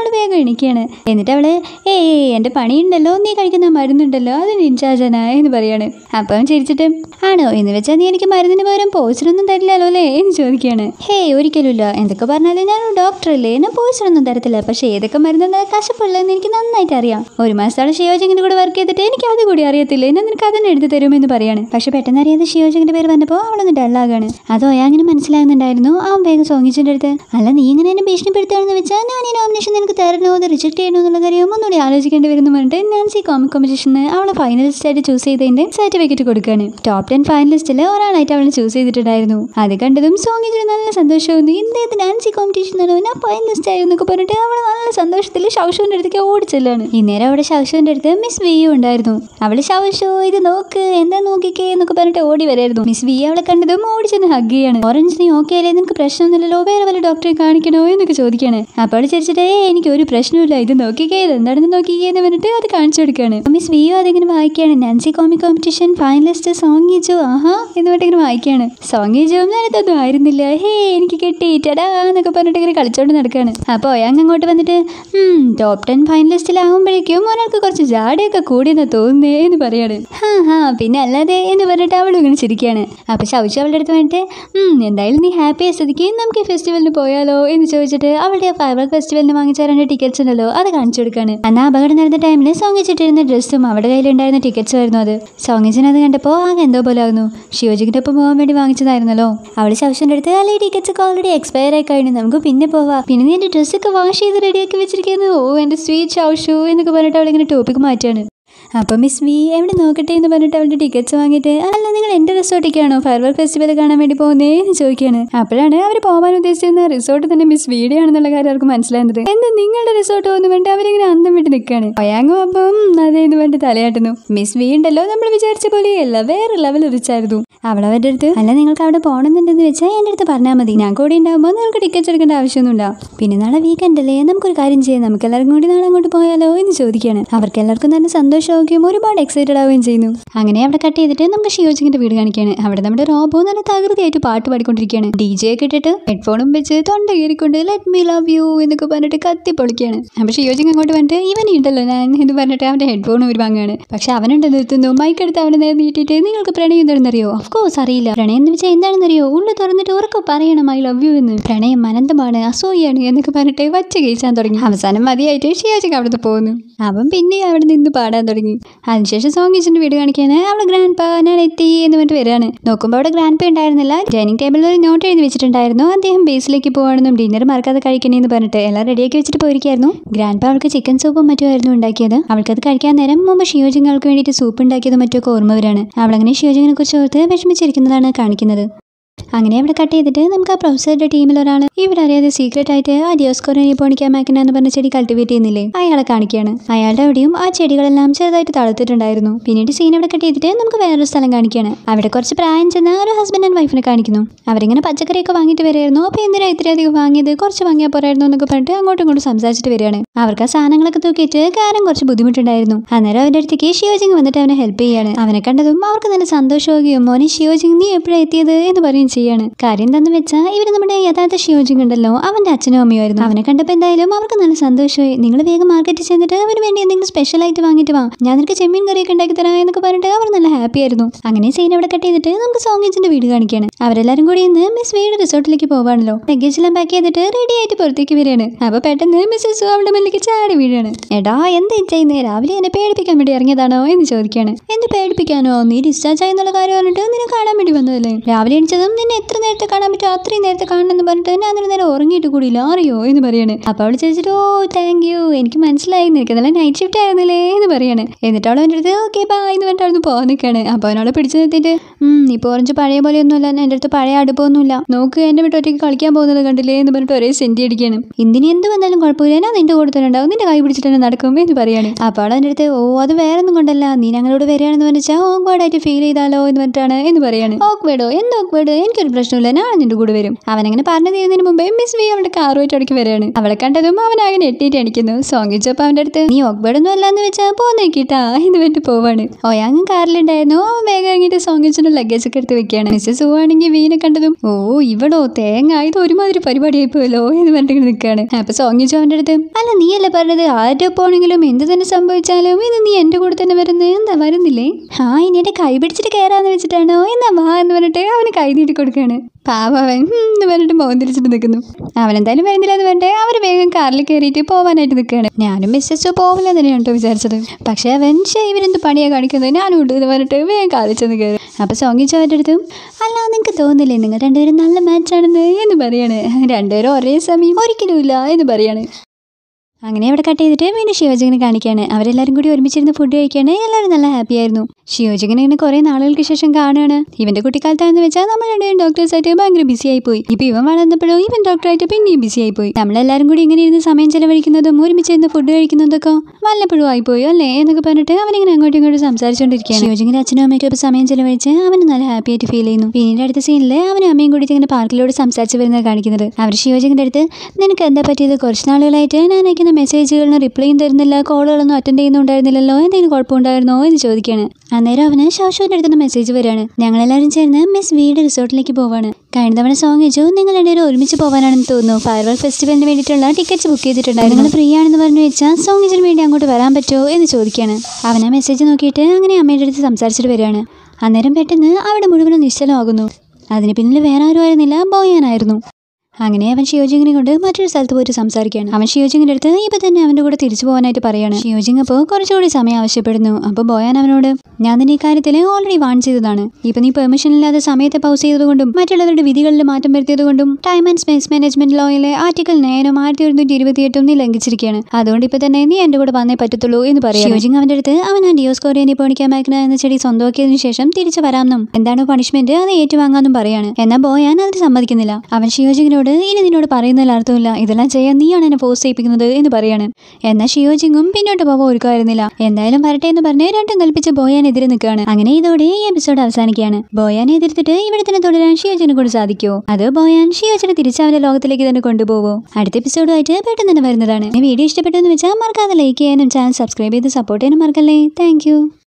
Speaker 1: എണീക്കുകയാണ്. എന്നിട്ട് അവള് എൻ്റെ പണിയുണ്ടല്ലോ, നീ കഴിക്കുന്ന മരുന്നുണ്ടല്ലോ, അതിന് ഇൻചാർജാണ് എന്ന് പറയാണ്. അപ്പം ചിരിച്ചിട്ട് ആണോ എന്ന് വെച്ചാൽ നീ എനിക്ക് മരുന്നിന് പകരം പോയിസണൊന്നും തരില്ലല്ലോ അല്ലേ എന്ന് ചോദിക്കുകയാണ്. ഒരിക്കലുമില്ല, എന്തൊക്കെ പറഞ്ഞാലും ഞാൻ ഡോക്ടർ അല്ലേ, എന്നെ പോയിസണൊന്നും തരത്തില്ല. പക്ഷേ ഏതൊക്കെ മരുന്ന് കശപ്പുള്ളതെന്ന് എനിക്ക് നന്നായിട്ട് അറിയാം. ഒരു മാസത്തോളം ഷിയോജിങ്ങിന്റെ കൂടെ വർക്ക് ചെയ്തിട്ട് എനിക്ക് അത് കൂടി അറിയത്തില്ല, എന്നെ നിനക്ക് അതിന് എടുത്ത് തരുമെന്ന് പറയാണ്. പക്ഷെ പെട്ടെന്ന് അറിയാതെ ഷിയോജിങ്ങിന്റെ പേര് വന്നപ്പോൾ അവളൊന്ന് ഡള്ളാകാണ്. അത് ഒയാങ്ങിന് മനസ്സിലാകുന്നുണ്ടായിരുന്നു. അവൻ വേഗം സോങ്ങിച്ചിന്റെ അടുത്ത് അല്ല നീ ഇങ്ങനെ എന്നെ ഭീഷണിപ്പെടുത്തുകയാണെന്ന് വെച്ചാൽ ഞാൻ ഈ നോമിനേഷൻ നിനക്ക് തരണോ അത് റിജക്ട് ചെയ്യണോ എന്നുള്ള കാര്യം ഒന്നുകൂടി ആലോചിക്കേണ്ടി വരുന്നു പറഞ്ഞിട്ട് നാൻസി കോമിക് കോമ്പറ്റീഷന് അവളെ ഫൈനലിസ്റ്റ് ആയിട്ട് ചൂസ് ചെയ്തതിന്റെ സർട്ടിഫിക്കറ്റ് കൊടുക്കുകയാണ്. ടോപ്പ് 10 ഫൈനലിസ്റ്റിൽ ഒരാളായിട്ട് അവളെ ചൂസ് ചെയ്തിട്ടുണ്ടായിരുന്നു. അത് കണ്ടതും സോങ്ങിച്ചിന് നല്ല സന്തോഷമായിരുന്നു. ഇന്നേത് നാൻസി കോമ്പറ്റീഷൻ ഞാൻ ഫൈനലിസ്റ്റ് ആയിരുന്നൊക്കെ പറഞ്ഞിട്ട് അവള് നല്ല സന്തോഷത്തിൽ ഷൗഷുവിന്റെ അടുത്തേക്ക് ഓടിച്ചെല്ലാണ്. ഇന്നേരം അവിടെ ഷൗഷുവിന്റെ അടുത്ത് മിസ് വിയു ഉണ്ടായിരുന്നു. അവള് ഷൗഷു ഇത് നോക്ക് എന്താ നോക്കിക്കേ എന്നൊക്കെ പറഞ്ഞിട്ട് ഓടി വരായിരുന്നു. മിസ് വി അവളെ കണ്ടതും ഓടിച്ചെന്ന് ഹഗ് ചെയ്യാണ്. ഓറഞ്ച് നീ ഓക്കെ അല്ലേ, നിനക്ക് പ്രശ്നമൊന്നുമില്ലല്ലോ, വേറെ വല്ല ഡോക്ടറെ കാണിക്കണോ എന്നൊക്കെ ചോദിക്കാണ്. അപ്പോൾ അവള് ചിരിച്ചിട്ട് എനിക്ക് ഒരു പ്രശ്നമില്ല, ഇത് നോക്കിക്കേ, ഇത് എന്താണെന്ന് നോക്കിക്കേ എന്ന് പറഞ്ഞിട്ട് അത് കാണിച്ചു കൊടുക്കുകയാണ്. മിസ് വിയു അതിങ്ങനെ വായിക്കുകയാണ്. നാൻസി കോമിക് കോമ്പറ്റീഷൻ ഫൈനലിസ്റ്റ് സോങ്ങിജു ആഹാ എന്ന് പറഞ്ഞിട്ട് ഇങ്ങനെ വായിക്കുകയാണ്. സോങ്ങിജു ഞാനിതൊന്നും ആയിരുന്നില്ല, എനിക്ക് കിട്ടി ടടാ എന്നൊക്കെ പറഞ്ഞിട്ട് ഇങ്ങനെ കളിച്ചോണ്ട് നടക്കുകയാണ്. അപ്പോൾ ഒയാങ് അങ്ങോട്ട് വന്നിട്ട് ടോപ്പ് 10 ഫൈനലിസ്റ്റിലാകുമ്പോഴേക്കും ഒരാൾക്ക് കുറച്ച് ജാടയൊക്കെ കൂടിയെന്ന് തോന്നുന്നേ എന്ന് പറയാണ്. പിന്നെ അല്ലാതെ എന്ന് പറഞ്ഞിട്ട് അവൾ ഇങ്ങനെ ചിരിക്കുകയാണ്. അപ്പോൾ ശൗച്ചു അവളുടെ അടുത്ത് വന്നിട്ട് എന്തായാലും നീ ഹാപ്പി ആസ്വദിക്ക്, നമുക്ക് ഈ ഫെസ്റ്റിവലിന് പോയാലോ എന്ന് ചോദിച്ചിട്ട് അവളുടെ ഫയർ ഫെസ്റ്റിവലിന് വാങ്ങിച്ച 2 ടിക്കറ്റ്സ് ഉണ്ടല്ലോ അത് കാണിച്ചു കൊടുക്കുകയാണ്. എന്നാൽ അപകടം നടന്ന ടൈമിൽ സോങ്ങിച്ചിട്ടിരുന്ന ഡ്രസ്സും അവളുടെ കയ്യിലുണ്ടായിരുന്ന ടിക്കറ്റ്സും ആയിരുന്നു അത്. സോങ്ങിച്ചിന് അത് കണ്ടപ്പോൾ ആകെ എന്തോ പോലെ ആകുന്നു. ഷിയോജിക്കിന്റെ ഒപ്പം പോകാൻ വേണ്ടി വാങ്ങിച്ചതായിരുന്നല്ലോ. അവൾ ശൗഷിന്റെ അടുത്ത് അല്ലെ ടിക്കറ്റ്സ് ഒക്കെ ഓൾറെഡി എക്സ്പയർ ആയി കഴിഞ്ഞു, നമുക്ക് പിന്നെ പോവാം, പിന്നെ നീ എൻ്റെ ഡ്രസ്സൊക്കെ വാഷ് ചെയ്ത് റെഡിയാക്കി വെച്ചിരിക്കുന്നു, എൻ്റെ സ്വീറ്റ് ഷൗഷു എന്നൊക്കെ പറഞ്ഞിട്ട് അവളിങ്ങനെ ടോപ്പിക്ക് മാറ്റാണ്. അപ്പോൾ മിസ് വി എവിടെ നോക്കട്ടെ എന്ന് പറഞ്ഞിട്ട് അവളുടെ ടിക്കറ്റ്സ് വാങ്ങിയിട്ട് അല്ല നിങ്ങൾ എൻ്റെ റിസോർട്ടിലേക്കാണോ ഫയർവർ ഫെസ്റ്റിവൽ കാണാൻ വേണ്ടി പോകുന്നേ എന്ന് ചോദിക്കുകയാണ്. അപ്പോഴാണ് അവർ പോകാൻ ഉദ്ദേശിച്ചിരുന്ന റിസോർട്ട് തന്നെ മിസ് വീഡിയോ ആണെന്നുള്ള കാര്യം അവർക്ക് മനസ്സിലാകുന്നത്. എന്താ നിങ്ങളുടെ റിസോർട്ട് എന്ന് പറഞ്ഞിട്ട് അവരിങ്ങനെ അന്തം വിട്ട് നിൽക്കുകയാണ്. ഒയാങ്ങും അപ്പം അതേന്ന് പറഞ്ഞിട്ട് തലയാട്ടുന്നു. മിസ് വി ഉണ്ടല്ലോ നമ്മൾ വിചാരിച്ച പോലെയല്ല, വേറെ ലെവൽ റിച്ചായിരുന്നു. അവളവരുടെ അടുത്ത് അല്ല നിങ്ങൾക്ക് അവിടെ പോകണമെന്നുണ്ടെന്ന് വെച്ചാൽ എൻ്റെ അടുത്ത് പറഞ്ഞാൽ മതി, ഞാൻ കൂടി ഉണ്ടാകുമ്പോൾ നിങ്ങൾക്ക് ടിക്കറ്റ്സ് എടുക്കേണ്ട ആവശ്യമൊന്നുമില്ല. പിന്നെ നാളെ വീക്കെൻഡ് അല്ലേ, നമുക്കൊരു കാര്യം ചെയ്യാം, നമുക്ക് എല്ലാവർക്കും കൂടി നാളെ അങ്ങോട്ട് പോയാലോ എന്ന് ചോദിക്കുകയാണ്. അവർക്ക് എല്ലാവർക്കും തന്നെ സന്തോഷമാവുകയും ഒരുപാട് എക്സൈറ്റഡ് ആവുകയും ചെയ്യുന്നു. അങ്ങനെ അവിടെ കട്ട് ചെയ്തിട്ട് നമുക്ക് ഷിയോജിങ്ങിന്റെ വീട് കാണിക്കുകയാണ്. അവിടെ നമ്മുടെ റോബോ നല്ല തകൃതിയായിട്ട് പാട്ട് പാടിക്കൊണ്ടിരിക്കുകയാണ്. DJ ഒക്കെ ഇട്ടിട്ട് ഹെഡ്ഫോണും വെച്ച് തൊണ്ട കീറിക്കൊണ്ട് ലെറ്റ് മീ ലവ് യു എന്നൊക്കെ പറഞ്ഞിട്ട് കത്തി പൊളിക്കുകയാണ്. അപ്പോൾ ഷിയോജിങ് അങ്ങോട്ട് വന്നിട്ട് ഇവനുണ്ടല്ലോ ഞാൻ എന്ന് പറഞ്ഞിട്ട് അവന്റെ ഹെഡ്ഫോൺ ഒരു വാങ്ങുകയാണ്. പക്ഷെ അവനുണ്ട് നിർത്തുന്നു. മൈക്കെടുത്ത് അവനെ നേരെ നീട്ടിയിട്ട് നിങ്ങൾക്ക് പ്രണയം എന്താണെന്നറിയോ? ഓഫ് കോഴ്സ് അറിയില്ല. പ്രണയം എന്ന് വെച്ചാൽ എന്താണെന്നറിയോ? ഉള്ളു തുറന്നിട്ട് ഉറക്കെ പറയണം ഐ ലവ് യു എന്ന്. പ്രണയം അനന്തമാണ്, അസൂയാണ് എന്നൊക്കെ പറഞ്ഞിട്ട് വച്ച് കഴിച്ചാൻ തുടങ്ങി. അവസാനം മതിയായിട്ട് ഷിയോജിങ് അവിടുന്ന് പോകുന്നു. അവൻ പിന്നെ അവിടെ നിന്ന് പാടാൻ തുടങ്ങി. അതിനുശേഷം സോങ്ങിച്ചിന്റെ വീട് കാണിക്കാന് അവളെ ഗ്രാൻഡ് പാ ഞാൻ എത്തി എന്ന് പറഞ്ഞിട്ട് വരികയാണ്. നോക്കുമ്പോൾ അവിടെ ഗ്രാൻഡ് പാ ഉണ്ടായിരുന്നില്ല. ഡൈനിങ് ടേബിളിൽ ഒരു നോട്ട് എഴുതി വെച്ചിട്ടുണ്ടായിരുന്നു, അദ്ദേഹം ബേസിലേക്ക് പോകണമെന്നും ഡിന്നർ മറക്കാതെ കഴിക്കണേന്ന് പറഞ്ഞിട്ട് എല്ലാം റെഡിയാക്കി വെച്ചിട്ട് പോയിരിക്കായിരുന്നു. ഗ്രാൻഡ് പാ അവൾക്ക് ചിക്കൻ സൂപ്പും മറ്റും ആയിരുന്നു ഉണ്ടാക്കിയത്. അവൾക്കത് കഴിക്കാൻ നേരം മുമ്പ് ഷിയോജിങ്ങൾക്ക് വേണ്ടിയിട്ട് സൂപ്പ് ഉണ്ടാക്കിയത് മറ്റൊക്കെ ഓർമ്മ വരാണ്. അവളങ്ങനെ ഷിയോജിങ്ങിനെ കുറിച്ച് ഓർത്ത് വിഷമിച്ചിരിക്കുന്നതാണ് കാണിക്കുന്നത്. അങ്ങനെ അവിടെ കട്ട് ചെയ്തിട്ട് നമുക്ക് ആ പ്രൊഫസറുടെ ടീമിൽ ഒരാൾ ഇവിടെ അറിയാതെ സീക്രട്ട് ആയിട്ട് ആ ഡിയോസ്കോറോ നിപ്പോണിക്ക മാക്കിന എന്ന് പറഞ്ഞ ചെടി കൾട്ടിവേറ്റ് ചെയ്യുന്നില്ലേ, അയാളെ കാണിക്കുകയാണ്. അയാളുടെ അവിടെയും ആ ചെടികളെല്ലാം ചെറുതായിട്ട് തളർത്തിട്ടുണ്ടായിരുന്നു. പിന്നീട് സീൻ അവിടെ കട്ട് ചെയ്തിട്ട് നമുക്ക് വേറൊരു സ്ഥലം കാണിക്കുകയാണ്. അവിടെ കുറച്ച് പ്രായം ചെന്ന ഒരു ഹസ്ബൻഡ് ആൻഡ് വൈഫിനെ കാണിക്കുന്നു. അവരിങ്ങനെ പച്ചക്കറിയൊക്കെ വാങ്ങിയിട്ട് വരികയായിരുന്നു. അപ്പോൾ എന്തിനാ ഇത്രയധികം വാങ്ങിയത്, കുറച്ച് വാങ്ങിയാൽ പോരായിരുന്നു എന്നൊക്കെ പറഞ്ഞിട്ട് അങ്ങോട്ടും ഇങ്ങോട്ടും സംസാരിച്ചിട്ട് വരികയാണ്. അവർക്ക് ആ സാധനങ്ങളൊക്കെ തൂക്കിയിട്ട് കാര്യം കുറച്ച് ബുദ്ധിമുട്ടുണ്ടായിരുന്നു. അന്നേരം അവരുടെ അടുത്തേക്ക് ഷിയോജിങ് വന്നിട്ട് അവനെ ഹെൽപ്പ് ചെയ്യാണ്. അവനെ കണ്ടതും അവർക്ക് നല്ല സന്തോഷമാവുകയും മോനെ ഷിയോജിങ് നീ എപ്പോഴാണ് എത്തിയത് എന്ന് പറയും ചെയ്യാണ്. കാര്യം എന്താണെന്ന് വെച്ചാൽ ഇവർ നമ്മുടെ യഥാർത്ഥ ഷിയോജിങ് ഉണ്ടല്ലോ അവന്റെ അച്ഛനും അമ്മയുമായിരുന്നു. അവനെ കണ്ടപ്പോൾ എന്തായാലും അവർക്ക് നല്ല സന്തോഷമായി. നിങ്ങൾ വേഗം മാർക്കറ്റിൽ ചെന്നിട്ട് അവന് വേണ്ടി എന്തെങ്കിലും സ്പെഷ്യൽ ആയിട്ട് വാങ്ങിയിട്ട് വാ, ഞാൻ നിനക്ക് ചെമ്മീൻ കറിയൊക്കെ ഉണ്ടാക്കി തരാം എന്നൊക്കെ പറഞ്ഞിട്ട് അവർ നല്ല ഹാപ്പി ആയിരുന്നു. അങ്ങനെ സീൻ അവിടെ കട്ട് ചെയ്തിട്ട് നമുക്ക് സോങ്ങിച്ചിന്റെ വീട് കാണിക്കുകയാണ്. അവരെല്ലാരും കൂടി ഇന്ന് മിസ് വീട് റിസോർട്ടിലേക്ക് പോവാണല്ലോ. ലഗേജ് എല്ലാം പാക്ക് ചെയ്തിട്ട് റെഡി ആയിട്ട് പുറത്തേക്ക് വരികയാണ്. അപ്പൊ പെട്ടെന്ന് മിസ്സസ് അവളുടെ മുന്നിലേക്ക് ചാടി വീഴാണ്. എടാ എന്താ ചെയ്യുന്നത്, രാവിലെ എന്നെ പേടിപ്പിക്കാൻ വേണ്ടി ഇറങ്ങിയതാണോ എന്ന് ചോദിക്കുകയാണ്. എന്ത് പേടിപ്പിക്കാനോ, നീ ഡിസ്ചാർജ് ആയെന്നുള്ള കാര്യം പറഞ്ഞിട്ട് നിന്നെ കാണാൻ വേണ്ടി വന്നതല്ലേ. രാവിലെ എണിച്ചതും നിന്നെ എത്ര നേരത്തെ കാണാൻ പറ്റും അത്രയും നേരത്തെ കാണണമെന്ന് പറഞ്ഞിട്ട് ഞാൻ ഒരു നേരം ഉറങ്ങിയിട്ട് കൂടിയില്ല അറിയോ എന്ന് പറയാണ്. അപ്പൊ അവൾ ചോദിച്ചിട്ട് ഓ താങ്ക് യു, എനിക്ക് മനസ്സിലായി നിനക്ക് നല്ല നൈറ്റ് ഷിഫ്റ്റ് ആയിരുന്നില്ലേ എന്ന് പറയാണ്. എന്നിട്ട് അവൾ എൻ്റെ അടുത്ത് ഓക്കെ ബാ എന്ന് പറഞ്ഞിട്ട് അവൾ പോകാൻ നിൽക്കുകയാണ്. അപ്പോൾ അവനവളെ പിടിച്ചു നിർത്തിയിട്ട് ഇപ്പോൾ ഓറഞ്ച് പഴയ പോലെയൊന്നുമല്ല, എൻ്റെ അടുത്ത് പഴയ അടുപ്പമൊന്നുമില്ല, നോക്ക് എൻ്റെ വീട്ടിൽ ഒറ്റയ്ക്ക് കളിക്കാൻ പോകുന്നത് കണ്ടില്ലേ എന്ന് പറഞ്ഞിട്ട് ഒരേ സെൻറ്റി അടിക്കുകയാണ്. ഇന്തിന് എന്ത് വന്നാലും കുഴപ്പമില്ല, ഞാൻ നിന്റെ കൂടെ തന്നെ ഉണ്ടാവും, നിന്റെ കൈ പിടിച്ചിട്ട് തന്നെ നടക്കും എന്ന് പറയാണ്. അപ്പോൾ അവൾ എൻ്റെ അടുത്ത് ഓ അത് വേറെ ഒന്നും കൊണ്ടല്ല, നീ ഞങ്ങളോട് വരികയാണെന്ന് പറഞ്ഞാൽ ഓക്വേർഡായിട്ട് ഫീൽ ചെയ്താലോ എന്ന് പറഞ്ഞിട്ടാണ് എന്ന് പറയാണ്. ഓക്വേർഡോ എന്ത് ഓക്വേർഡ്, എനിക്കൊരു പ്രശ്നമില്ല, ഞാൻ നിന്റെ കൂടെ വരും. അവനങ്ങനെ പറഞ്ഞു തീരുന്നതിന് മുമ്പേ മിസ് വി അവളുടെ കാറുമായിട്ട് അടക്കി വരികയാണ്. അവളെ കണ്ടതും അവൻ അങ്ങനെ എട്ടിയിട്ട് അടിക്കുന്നു. സോങ്ങിച്ചപ്പോൾ അവൻ്റെ അടുത്ത് നീ ഓക്ബേഡൊന്നും അല്ലാന്ന് വെച്ചാൽ പോന്നേക്കിട്ടാ എന്ന് വേണ്ടി പോവാണ്. ഓയാങ് കാറിലുണ്ടായിരുന്നു. അവൻ വേഗം ഇറങ്ങിയിട്ട് സോങ്ങിച്ചിന്റെ ലഗേജ് ഒക്കെ എടുത്ത് വെക്കുകയാണ്. മിസ്സസ് സു ആണെങ്കിൽ വീനെ കണ്ടതും ഇവടോ തേങ്ങ ഇത് ഒരുമാതിരി പരിപാടിയായി പോയല്ലോ എന്ന് പറഞ്ഞിട്ട് നിൽക്കുകയാണ്. അപ്പൊ സോങ്ങിച്ചു അവൻ്റെ അടുത്ത് അല്ല നീയല്ലേ പറഞ്ഞത് ആരുടെ പോണെങ്കിലും എന്ത് തന്നെ സംഭവിച്ചാലും ഇത് നീ എന്റെ കൂടെ തന്നെ വരുന്നത്, എന്താ വരുന്നില്ലേ? ഇനി എന്റെ കൈ പിടിച്ചിട്ട് കയറാന്ന് വെച്ചിട്ടാണോ? എന്നാ വാ എന്ന് പറഞ്ഞിട്ട് അവന് കൈ നീട്ടി കൊടുക്കുകയാണ്. പാവൻ എന്ന് പറഞ്ഞിട്ട് മോൻ തിരിച്ചിട്ട് നിൽക്കുന്നു. അവനെന്തായാലും വരുന്നില്ല എന്ന് പറഞ്ഞിട്ട് അവർ വേഗം കാറിൽ കയറിയിട്ട് പോകാനായിട്ട് നിൽക്കുകയാണ്. ഞാനും മിസ്സസ് പോവില്ല തന്നെയാണ് കേട്ടോ വിചാരിച്ചത്. പക്ഷെ അവൻ ഇവരെന്ത് പണിയാണ് കാണിക്കുന്നത്, ഞാനും ഉണ്ട് എന്ന് പറഞ്ഞിട്ട് വേഗം കാറിൽ ചെന്ന് കയറി. അപ്പൊ സോങ്ങിച്ചവരുടെ അടുത്തും അല്ല നിങ്ങൾക്ക് തോന്നില്ലേ നിങ്ങൾ രണ്ടുപേരും നല്ല മാച്ചാണെന്ന് എന്ന് പറയാണ്. രണ്ടുപേരും ഒരേ സമയം ഒരിക്കലും ഇല്ല എന്ന് പറയാണ്. അങ്ങനെ അവിടെ കട്ട് ചെയ്തിട്ട് വീണ്ടും ഷിയോജിങ്ങിനെ കാണിക്കുകയാണ്. അവരെല്ലാവരും കൂടി ഒരുമിച്ചിരുന്ന് ഫുഡ് കഴിക്കുകയാണ്. എല്ലാവരും നല്ല ഹാപ്പി ആയിരുന്നു. ഷിയോജിങ്ങിനെ ഇങ്ങനെ കുറേ നാളുകൾക്ക് ശേഷം കാണുകയാണ്. ഇവന്റെ കുട്ടിക്കാലത്താണെന്ന് വെച്ചാൽ നമ്മൾ രണ്ടുപേരും ഡോക്ടേഴ്സായിട്ട് ഭയങ്കര ബിസി ആയിപ്പോയി. ഇപ്പൊ ഇവൻ വളർന്നപ്പോഴും ഇവൻ ഡോക്ടറായിട്ട് പിന്നെയും ബിസി ആയിപ്പോയി. നമ്മളെല്ലാവരും കൂടി ഇങ്ങനെ ഇരുന്ന് സമയം ചെലവഴിക്കുന്നതും ഒരുമിച്ചിരുന്ന് ഫുഡ് കഴിക്കുന്നതൊക്കെ വല്ലപ്പോഴും ആയിപ്പോയി അല്ലേ എന്നൊക്കെ പറഞ്ഞിട്ട് അവനിങ്ങനെ അങ്ങോട്ടും ഇങ്ങോട്ടും സംസാരിച്ചുകൊണ്ടിരിക്കുകയാണ്. ഷിയോജിങ്ങിന്റെ അച്ഛനും അമ്മയ്ക്കും സമയം ചെലവഴിച്ച് അവന് നല്ല ഹാപ്പി ആയിട്ട് ഫീൽ ചെയ്യുന്നു. പിന്നീട് അടുത്ത സീനിൽ അവനും അമ്മയും കൂടി ഇങ്ങനെ പാർക്കിലൂടെ സംസാരിച്ച് വരുന്നത് കാണിക്കുന്നത്. അവർ ഷിയോജിങ്ങിന്റെ അടുത്ത് നിനക്ക് എന്താ പറ്റിയത്, കുറച്ച് നാളുകളായിട്ട് ഞാൻ അയക്കുന്ന മെസ്സേജുകളിന് റിപ്ലൈയും തരുന്നില്ല, കോളുകളൊന്നും അറ്റൻഡ് ചെയ്യുന്നുണ്ടായിരുന്നില്ലല്ലോ, എന്തെങ്കിലും കുഴപ്പമുണ്ടായിരുന്നോ എന്ന് ചോദിക്കുകയാണ്. അന്നേരം അവന് ശോശുവിന്റെ അടുത്തുനിന്ന് മെസ്സേജ് വരികയാണ്. ഞങ്ങളെല്ലാവരും ചേർന്ന് മിസ് വീട് റിസോർട്ടിലേക്ക് പോവാണ്. കഴിഞ്ഞ തവണ സോങ്ങിച്ചു നിങ്ങൾ രണ്ടുപേരും ഒരുമിച്ച് പോകാനാണെന്ന് തോന്നുന്നു. ഫയർവർക്ക് ഫെസ്റ്റിവലിന് വേണ്ടിയിട്ടുള്ള ടിക്കറ്റ്സ് ബുക്ക് ചെയ്തിട്ടുണ്ടായിരുന്നു. നിങ്ങൾ ഫ്രീ ആണെന്ന് പറഞ്ഞു വെച്ചാൽ സോങ്ങിച്ചിന് വേണ്ടി അങ്ങോട്ട് വരാൻ പറ്റുമോ എന്ന് ചോദിക്കുകയാണ്. അവൻ ആ മെസ്സേജ് നോക്കിയിട്ട് അങ്ങനെ അമ്മയുടെ അടുത്ത് സംസാരിച്ചിട്ട് വരികയാണ്. അന്നേരം പെട്ടെന്ന് അവിടെ മുഴുവനും നിശ്ചലമാകുന്നു. അതിന് പിന്നിൽ വേറെ ആരും ആയിരുന്നില്ല, ബോയാനായിരുന്നു. അങ്ങനെ അവൻ ഷിയോജിങ്ങിനെ കൊണ്ട് മറ്റൊരു സ്ഥലത്ത് പോയിട്ട് സംസാരിക്കുകയാണ്. അവൻ ഷിയോജിങ്ങിന്റെ അടുത്ത് ഇപ്പൊ തന്നെ അവന്റെ കൂടെ തിരിച്ചു പോകാനായിട്ട് പറയാണ്. ഷിയോജിങ് അപ്പോൾ കുറച്ചുകൂടി സമയം ആവശ്യപ്പെടുന്നു. അപ്പോൾ ബോയാൻ അവനോട് ഞാൻ നിന്നെ ഈ കാര്യത്തിൽ ഓൾറെഡി വാൺ ചെയ്തതാണ്. ഇപ്പൊ നീ പെർമിഷൻ ഇല്ലാതെ സമയത്തെ പൗസ് ചെയ്തതുകൊണ്ടും മറ്റുള്ളവരുടെ വിധികളിൽ മാറ്റം വരുത്തിയതുകൊണ്ടും ടൈം ആൻഡ് സ്പേസ് മാനേജ്മെന്റ് ലോയിലെ ആർട്ടിക്കിൾ 9 1728 നീ ലംഘിച്ചിരിക്കുകയാണ്. അതുകൊണ്ട് ഇപ്പൊ തന്നെ നീ എന്റെ കൂടെ വന്നേ പറ്റത്തുള്ളൂ എന്ന് പറയാം. ഷിയോജിങ് അവന്റെ അടുത്ത് അവൻ ആ ഡിയോസ്കോറിയനെ പോണിക്കാൻ മാക്കുന്ന എന്ന ചെടി സ്വന്തമാക്കിയതിനു ശേഷം തിരിച്ചു വരാമെന്നും എന്താണോ പണിഷ്മെന്റ് അത് ഏറ്റുവാങ്ങാന്നും പറയാണ്. എന്നാൽ ബോയാൻ അതിന് സമ്മതിക്കുന്നില്ല. അവൻ ഷിയോജിങ്ങിനോട് ഇനി നിന്നോട് പറയുന്നതിൽ അർത്ഥമില്ല, ഇതെല്ലാം ചെയ്യാൻ നീയാണ് എന്നെ ഫോഴ്സ് ചെയ്യിപ്പിക്കുന്നത് എന്ന് പറയാണ്. എന്നാൽ ഷിയോജിങ്ങും പിന്നോട്ട് പോകാൻ ഒരുക്കായിരുന്നില്ല. എന്തായാലും വരട്ടെ എന്ന് പറഞ്ഞ് രണ്ടും കൽപ്പിച്ച് ബോയാൻ എതിരെ നിൽക്കുകയാണ്. അങ്ങനെ ഇതോടെ ഈ എപ്പിസോഡ് അവസാനിക്കുകയാണ്. ബോയാനെ എതിർത്തിട്ട് ഇവിടെ തന്നെ തുടരാൻ ഷിയോജിനെ കൊണ്ട് സാധിക്കുമോ, അതോ ബോയാൻ ഷിയോജിനെ തിരിച്ച് അവന്റെ ലോകത്തിലേക്ക് തന്നെ കൊണ്ടുപോകുമോ? അടുത്ത എപ്പിസോഡുമായിട്ട് പെട്ടെന്ന് തന്നെ വരുന്നതാണ്. വീഡിയോ ഇഷ്ടപ്പെട്ടെന്ന് വെച്ചാൽ മറക്കാതെ ലൈക്ക് ചെയ്യാനും ചാനൽ സബ്സ്ക്രൈബ് ചെയ്ത് സപ്പോർട്ട് ചെയ്യാനും മറക്കല്ലേ. താങ്ക്